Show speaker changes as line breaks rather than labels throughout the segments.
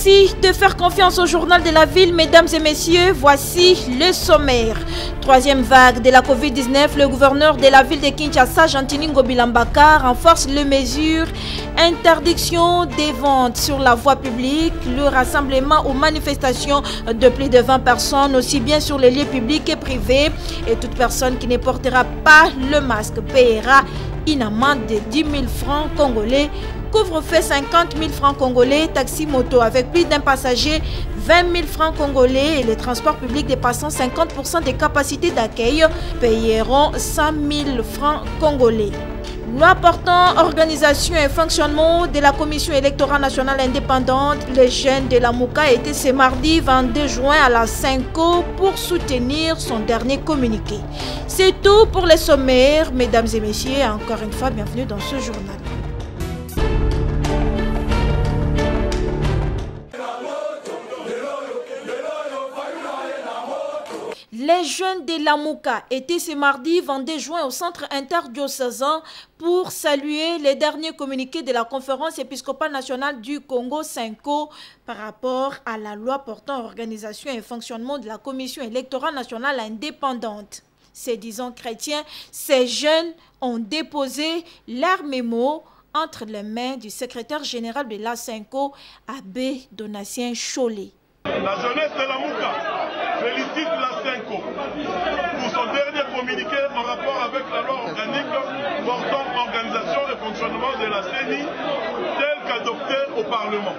Merci de faire confiance au journal de la ville, mesdames et messieurs. Voici le sommaire. Troisième vague de la Covid-19, le gouverneur de la ville de Kinshasa, Jantini Ngobilambaka, renforce les mesures. Interdiction des ventes sur la voie publique, le rassemblement ou manifestation de plus de 20 personnes, aussi bien sur les lieux publics et privés. Et toute personne qui ne portera pas le masque paiera une amende de 10 000 francs congolais. Couvre-feu 50 000 francs congolais, taxi moto avec plus d'un passager 20 000 francs congolais et les transports publics dépassant 50% des capacités d'accueil paieront 100 000 francs congolais. Loi portant organisation et fonctionnement de la Commission électorale nationale indépendante, les jeunes de la Mouka étaient ce mardi 22 juin à la Cinco pour soutenir son dernier communiqué. C'est tout pour les sommaires, mesdames et messieurs. Encore une fois, bienvenue dans ce journal. Les jeunes de la Mouka étaient ce mardi 22 juin au centre interdiocésain pour saluer les derniers communiqués de la conférence épiscopale nationale du Congo Cinco par rapport à la loi portant organisation et fonctionnement de la Commission électorale nationale indépendante. Ces disant chrétiens, ces jeunes ont déposé leur mémo entre les mains du secrétaire général de la Cinco, Abbé Donatien Chollet.
La jeunesse de la Mouka félicite la Cinco pour son dernier communiqué en rapport avec la loi organique portant organisation et fonctionnement de la CENI telle qu'adoptée au Parlement.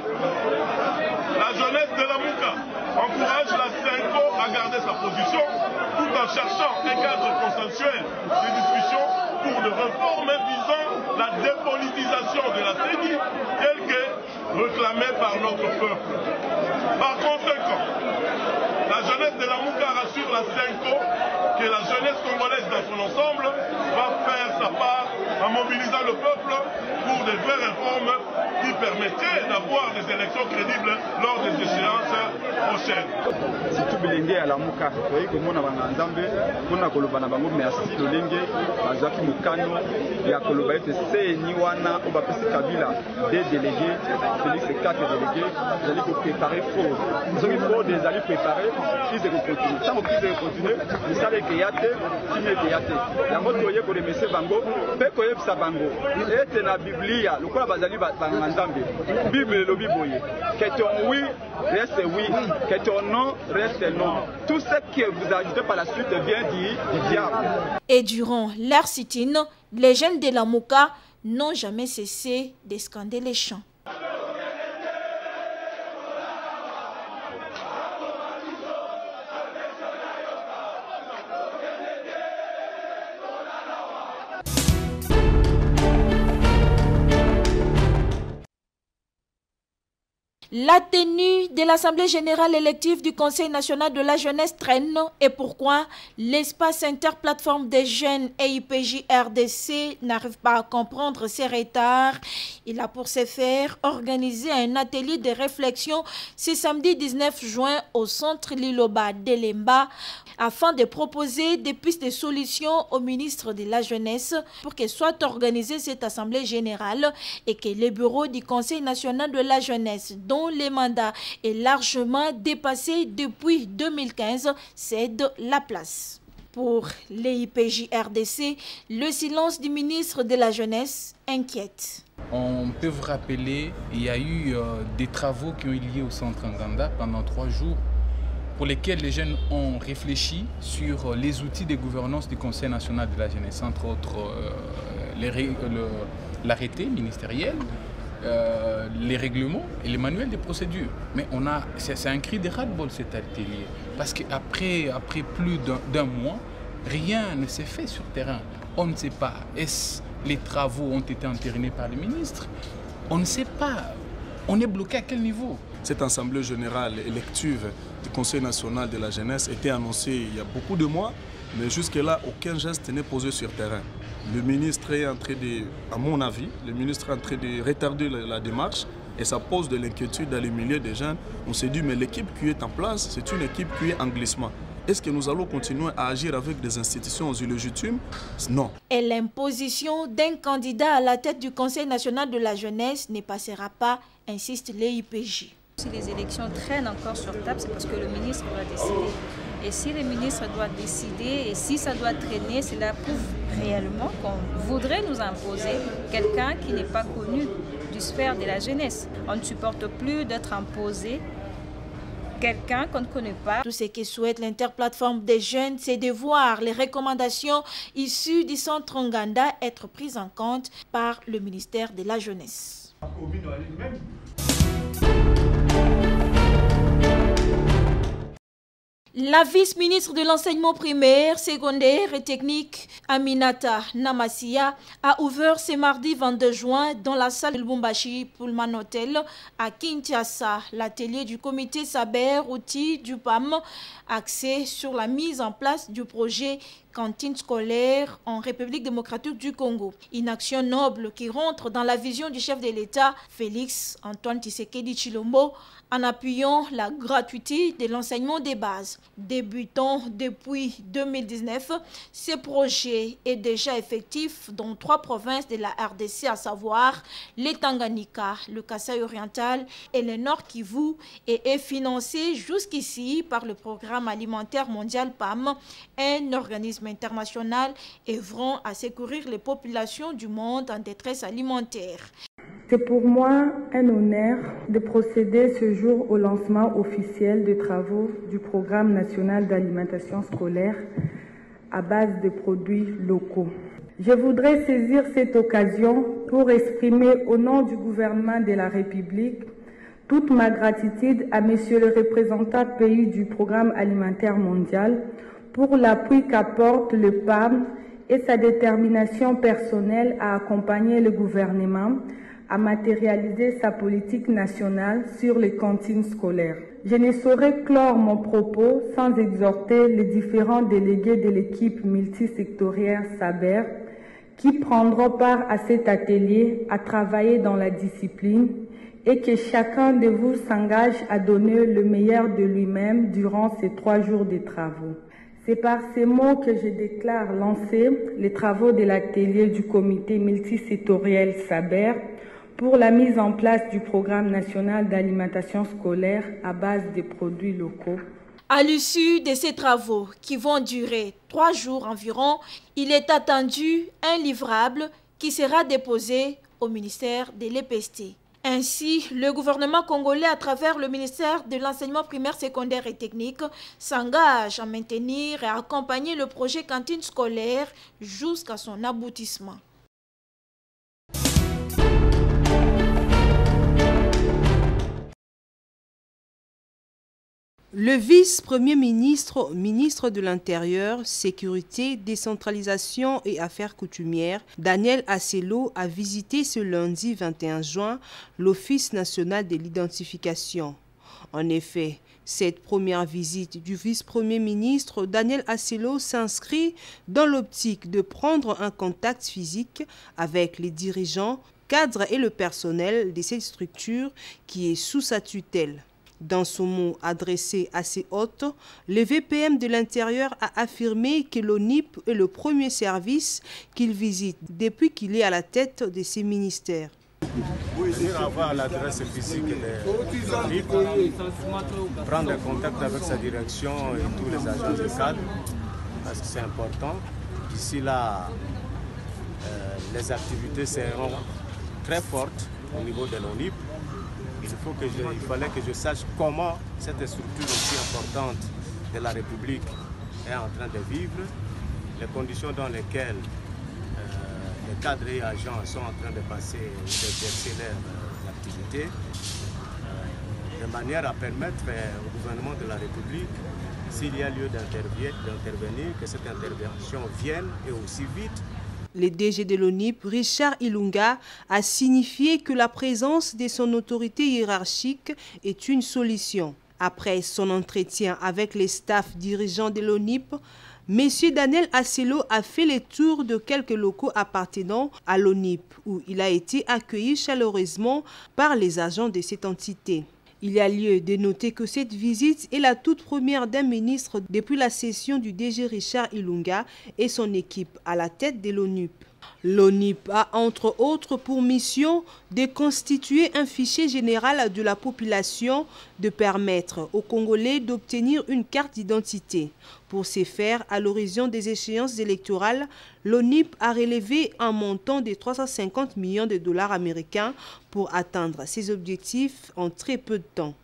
La jeunesse de la Mouka encourage la Cinco à garder sa position tout en cherchant un cadre consensuel de discussion pour des réformes visant la dépolitisation de la CENI telle que réclamée par notre peuple. Par conséquent, la jeunesse de la Mouka rassure la Cinco que la jeunesse congolaise dans son ensemble va faire sa part en mobilisant le peuple pour des vraies réformes qui permettraient d'avoir des élections crédibles lors des échéances prochaines.
Surtout bilenge à la Mouka, voyez que mon avant Nzambe, pour na koloba na bango merci lolenge, bazaki mukano ya koloba ete c'est niwana au bapesi Kabila des délégués, Félix 4 délégués, ils allaient préparer fraude. Ils ont fraude, ils allaient préparer, ils allaient continuer. Tant qu'ils allaient continuer, ils savent qu'il y a des, qui n'est qu'il y a des. La mode voyez que les messieurs bango, peut que ça bango. Et c'est la Bible, le quoi bazali banganzambe. Bible le biboye. Que ton oui reste oui, que ton non reste non. Tout ce que vous ajoutez par la suite vient du diable.
Et durant leur sit-in, les jeunes de la Mouka n'ont jamais cessé de scander les chants. La tenue de l'Assemblée générale élective du Conseil national de la jeunesse traîne et pourquoi l'espace interplateforme des jeunes EIPJ RDC n'arrive pas à comprendre ces retards. Il a pour ce faire organisé un atelier de réflexion ce samedi 19 juin au centre Liloba d'Elemba afin de proposer des pistes de solutions au ministre de la Jeunesse pour que soit organisée cette Assemblée générale et que les bureaux du Conseil national de la jeunesse dont le mandat est largement dépassé depuis 2015 cèdent la place. Pour l'EIPJ RDC, le silence du ministre de la Jeunesse inquiète.
On peut vous rappeler, il y a eu des travaux qui ont eu lieu au centre Nganda pendant 3 jours pour lesquels les jeunes ont réfléchi sur les outils de gouvernance du Conseil national de la jeunesse, entre autres l'arrêté ministériel, les règlements et les manuels de procédure. Mais c'est un cri de ras-le-bol cet atelier, parce qu'après plus d'un mois, rien ne s'est fait sur le terrain. On ne sait pas, est-ce les travaux ont été entérinés par le ministre? On ne sait pas. On est bloqué à quel niveau?
Cette assemblée générale élective du Conseil national de la jeunesse était annoncée il y a beaucoup de mois, mais jusque-là, aucun geste n'est posé sur le terrain. Le ministre est en train de, à mon avis, le ministre est en train de retarder la démarche et ça pose de l'inquiétude dans les milieux des jeunes. On s'est dit, mais l'équipe qui est en place, c'est une équipe qui est en glissement. Est-ce que nous allons continuer à agir avec des institutions illégitimes? Non.
Et l'imposition d'un candidat à la tête du Conseil national de la jeunesse ne passera pas, insiste l'EIPJ.
Si les élections traînent encore sur table, c'est parce que le ministre doit décider. Et si le ministre doit décider, et si ça doit traîner, cela prouve réellement qu'on voudrait nous imposer quelqu'un qui n'est pas connu du sphère de la jeunesse. On ne supporte plus d'être imposé quelqu'un qu'on ne connaît pas.
Tout ce que souhaite l'interplateforme des jeunes, c'est de voir les recommandations issues du centre Nganda être prises en compte par le ministère de la Jeunesse. La vice-ministre de l'enseignement primaire, secondaire et technique, Aminata Namassia, a ouvert ce mardi 22 juin dans la salle de Lubumbashi Pullman Hotel à Kinshasa l'atelier du comité Saber, outil du PAM, axé sur la mise en place du projet cantine scolaire en République démocratique du Congo. Une action noble qui rentre dans la vision du chef de l'État, Félix Antoine Tshisekedi Tshilombo, en appuyant la gratuité de l'enseignement des bases. Débutant depuis 2019, ce projet est déjà effectif dans 3 provinces de la RDC, à savoir les Tanganyika, le Kasaï oriental et le Nord Kivu, et est financé jusqu'ici par le Programme alimentaire mondial PAM, un organisme international œuvrant à secourir les populations du monde en détresse alimentaire.
C'est pour moi un honneur de procéder ce jour au lancement officiel des travaux du Programme national d'alimentation scolaire à base de produits locaux. Je voudrais saisir cette occasion pour exprimer au nom du gouvernement de la République toute ma gratitude à Monsieur le représentant pays du Programme alimentaire mondial pour l'appui qu'apporte le PAM et sa détermination personnelle à accompagner le gouvernement à matérialiser sa politique nationale sur les cantines scolaires. Je ne saurais clore mon propos sans exhorter les différents délégués de l'équipe multisectorielle Saber qui prendront part à cet atelier à travailler dans la discipline et que chacun de vous s'engage à donner le meilleur de lui-même durant ces 3 jours de travaux. C'est par ces mots que je déclare lancer les travaux de l'atelier du comité multisectoriel Saber pour la mise en place du programme national d'alimentation scolaire à base de produits locaux.
À l'issue de ces travaux, qui vont durer 3 jours environ, il est attendu un livrable qui sera déposé au ministère de l'EPST. Ainsi, le gouvernement congolais, à travers le ministère de l'enseignement primaire, secondaire et technique, s'engage à maintenir et à accompagner le projet cantine scolaire jusqu'à son aboutissement.
Le vice-premier ministre, ministre de l'Intérieur, Sécurité, Décentralisation et Affaires coutumières, Daniel Asselo, a visité ce lundi 21 juin l'Office national de l'identification. En effet, cette première visite du vice-premier ministre Daniel Asselo s'inscrit dans l'optique de prendre un contact physique avec les dirigeants, cadres et le personnel de cette structure qui est sous sa tutelle. Dans son mot adressé à ses hôtes, le VPM de l'Intérieur a affirmé que l'ONIP est le premier service qu'il visite depuis qu'il est à la tête de ses ministères.
Venir avoir l'adresse physique de l'ONIP, prendre contact avec sa direction et tous les agents de cadre, parce que c'est important. D'ici là, les activités seront très fortes au niveau de l'ONIP. Il fallait que je sache comment cette structure aussi importante de la République est en train de vivre, les conditions dans lesquelles les cadres et agents sont en train de passer ou d'exercer leurs activités, de manière à permettre au gouvernement de la République, s'il y a lieu d'intervenir, que cette intervention vienne et aussi vite.
Le DG de l'ONIP, Richard Ilunga, a signifié que la présence de son autorité hiérarchique est une solution. Après son entretien avec les staffs dirigeants de l'ONIP, M. Daniel Asselo a fait le tour de quelques locaux appartenant à l'ONIP, où il a été accueilli chaleureusement par les agents de cette entité. Il y a lieu de noter que cette visite est la toute première d'un ministre depuis la cession du DG Richard Ilunga et son équipe à la tête de l'ONIP. L'ONIP a entre autres pour mission de constituer un fichier général de la population, de permettre aux Congolais d'obtenir une carte d'identité. Pour ce faire, à l'horizon des échéances électorales, l'ONIP a relevé un montant de 350 millions de dollars américains pour atteindre ses objectifs en très peu de temps.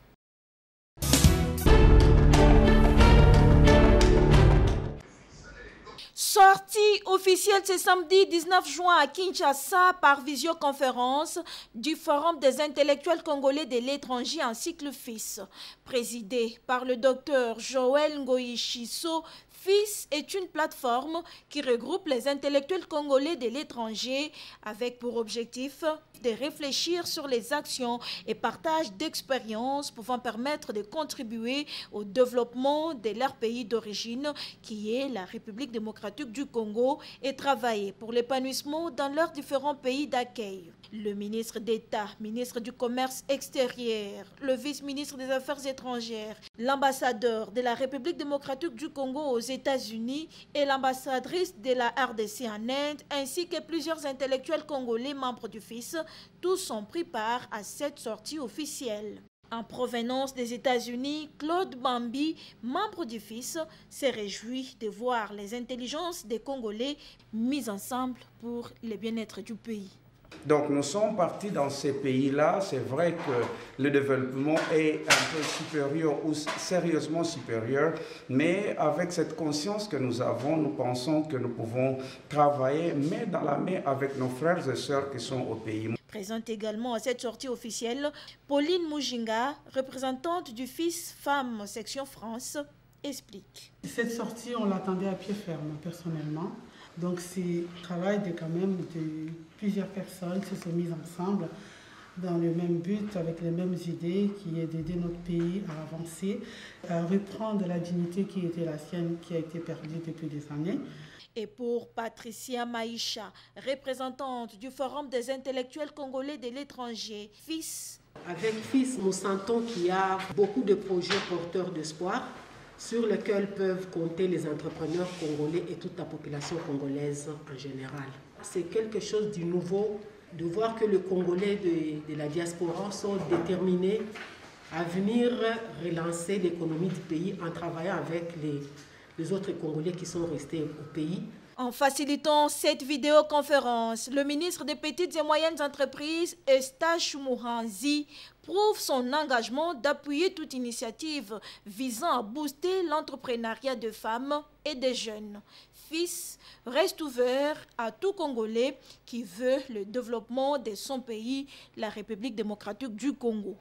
Sortie officielle ce samedi 19 juin à Kinshasa par visioconférence du Forum des intellectuels congolais de l'étranger en cycle FIS, présidé par le docteur Joël Ngoïchiso. FIS est une plateforme qui regroupe les intellectuels congolais de l'étranger avec pour objectif de réfléchir sur les actions et partage d'expériences pouvant permettre de contribuer au développement de leur pays d'origine qui est la République démocratique du Congo et travailler pour l'épanouissement dans leurs différents pays d'accueil. Le ministre d'État, ministre du Commerce extérieur, le vice-ministre des Affaires étrangères, l'ambassadeur de la République démocratique du Congo aux États-Unis et l'ambassadrice de la RDC en Inde, ainsi que plusieurs intellectuels congolais membres du FIS, tous ont pris part à cette sortie officielle. En provenance des États-Unis, Claude Bambi, membre du FIS, s'est réjoui de voir les intelligences des Congolais mises ensemble pour le bien-être du pays.
Donc nous sommes partis dans ces pays-là. C'est vrai que le développement est un peu supérieur ou sérieusement supérieur, mais avec cette conscience que nous avons, nous pensons que nous pouvons travailler main dans la main avec nos frères et sœurs qui sont au pays.
Présente également à cette sortie officielle, Pauline Moujinga, représentante du FIS Femmes Section France, explique.
Cette sortie, on l'attendait à pied ferme, personnellement. Donc c'est le travail de quand même de plusieurs personnes qui se sont mises ensemble dans le même but, avec les mêmes idées, qui est d'aider notre pays à avancer, à reprendre la dignité qui était la sienne, qui a été perdue depuis des années.
Et pour Patricia Maïcha, représentante du Forum des intellectuels congolais de l'étranger, FIS.
Avec FIS, nous sentons qu'il y a beaucoup de projets porteurs d'espoir sur lesquels peuvent compter les entrepreneurs congolais et toute la population congolaise en général. C'est quelque chose de nouveau de voir que les Congolais de la diaspora sont déterminés à venir relancer l'économie du pays en travaillant avec les autres Congolais qui sont restés au pays.
En facilitant cette vidéoconférence, le ministre des Petites et Moyennes Entreprises, Eustache Mouhanzi, prouve son engagement d'appuyer toute initiative visant à booster l'entrepreneuriat de femmes et des jeunes. FIS reste ouvert à tout Congolais qui veut le développement de son pays, la République démocratique du Congo.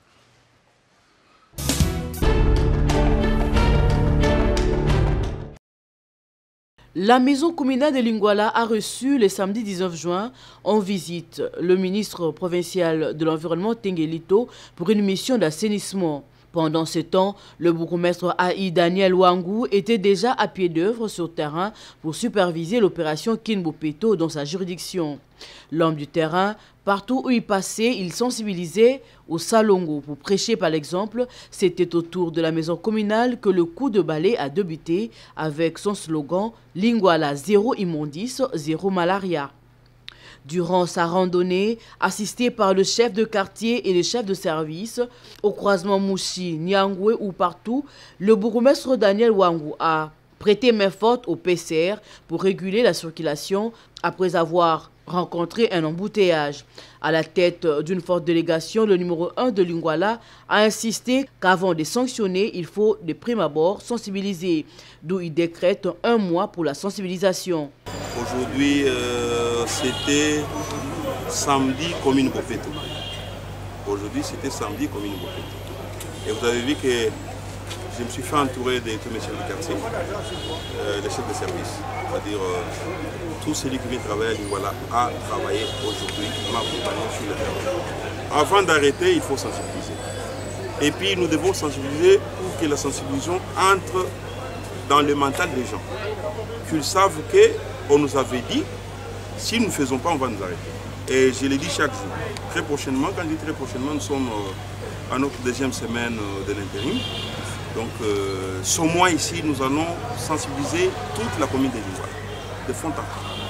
La maison communale de Lingwala a reçu le samedi 19 juin en visite le ministre provincial de l'Environnement Tengelito pour une mission d'assainissement. Pendant ce temps, le bourgmestre AI Daniel Wangou était déjà à pied d'œuvre sur terrain pour superviser l'opération Kinbopeto dans sa juridiction. L'homme du terrain, partout où il passait, il sensibilisait au Salongo pour prêcher par l'exemple. C'était autour de la maison communale que le coup de balai a débuté avec son slogan « Lingwala, zéro immondice, zéro malaria ». Durant sa randonnée, assistée par le chef de quartier et les chefs de service, au croisement Mouchi, Nyangwe ou partout, le bourgmestre Daniel Wangou a prêté main forte au PCR pour réguler la circulation après avoir rencontré un embouteillage. À la tête d'une forte délégation, le numéro 1 de Lingwala a insisté qu'avant de sanctionner, il faut de prime abord sensibiliser, d'où il décrète 1 mois pour la sensibilisation.
Aujourd'hui, c'était samedi commune Bopeto. Aujourd'hui, c'était samedi commune Bopeto. Et vous avez vu que je me suis fait entourer de tous mes chefs de quartier, les chefs de service, c'est-à-dire tous celui qui vient travailler à Lingwala a travaillé aujourd'hui, m'a accompagné sur le terrain. Avant d'arrêter, il faut sensibiliser. Et puis nous devons sensibiliser pour que la sensibilisation entre dans le mental des gens. Qu'ils savent qu'on nous avait dit, si nous ne faisons pas, on va nous arrêter. Et je l'ai dit chaque jour. Très prochainement, quand je dis très prochainement, nous sommes à notre deuxième semaine de l'intérim. Donc ce mois ici, nous allons sensibiliser toute la commune de Lingwala, de fond en comble.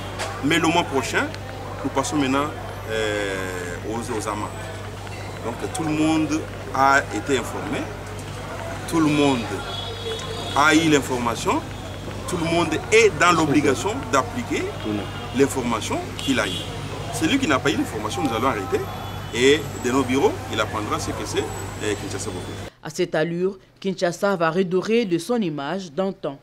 Mais le mois prochain, nous passons maintenant aux amants. Donc tout le monde a été informé, tout le monde a eu l'information, tout le monde est dans l'obligation d'appliquer l'information qu'il a eue. Celui qui n'a pas eu l'information, nous allons arrêter. Et de nos bureaux, il apprendra ce que c'est Kinshasa Boppeto.
À cette allure, Kinshasa va redorer de son image d'antan.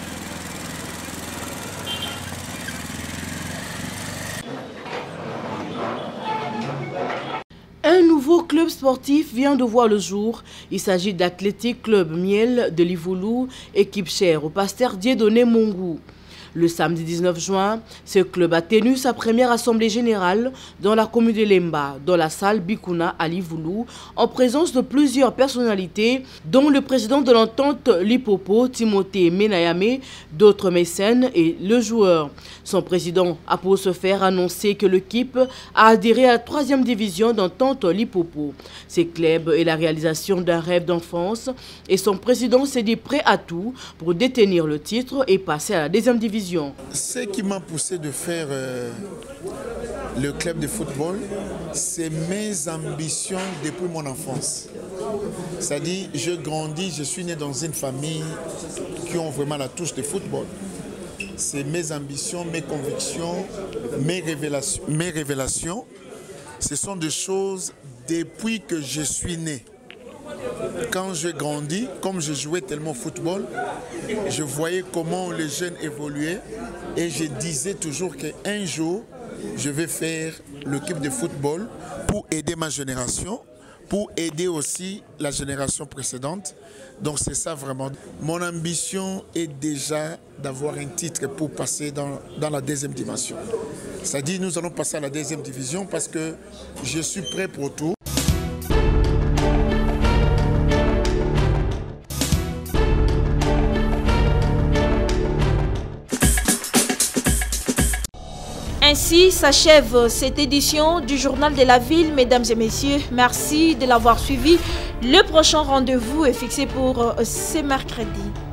Un nouveau club sportif vient de voir le jour. Il s'agit d'Athletic Club Miel de Livoulou, équipe chère au pasteur Dieudonné Mongou. Le samedi 19 juin, ce club a tenu sa première assemblée générale dans la commune de Lemba, dans la salle Bikuna à Livoulou, en présence de plusieurs personnalités, dont le président de l'entente Lipopo, Timothée Menayame, d'autres mécènes et le joueur. Son président a pour ce faire annoncé que l'équipe a adhéré à la 3e division d'entente Lipopo. Ce club est la réalisation d'un rêve d'enfance et son président s'est dit prêt à tout pour détenir le titre et passer à la 2e division.
Ce qui m'a poussé de faire le club de football, c'est mes ambitions depuis mon enfance. C'est-à-dire, je grandis, je suis né dans une famille qui ont vraiment la touche de football. C'est mes ambitions, mes convictions, mes révélations. Ce sont des choses depuis que je suis né. Quand je grandis, comme je jouais tellement au football, je voyais comment les jeunes évoluaient et je disais toujours qu'un jour, je vais faire l'équipe de football pour aider ma génération, pour aider aussi la génération précédente. Donc c'est ça vraiment. Mon ambition est déjà d'avoir un titre pour passer dans la 2e dimension. C'est-à-dire nous allons passer à la 2e division parce que je suis prêt pour tout.
Ainsi s'achève cette édition du Journal de la Ville. Mesdames et messieurs, merci de l'avoir suivi. Le prochain rendez-vous est fixé pour ce mercredi.